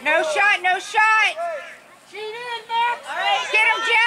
No shot, no shot. Sheet in, Max. Get him, Jack.